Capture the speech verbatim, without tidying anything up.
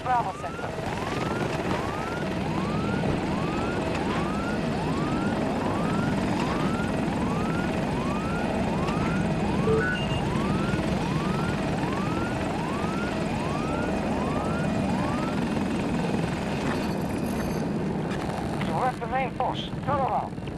Bravo sector. You left the main post. Turn around.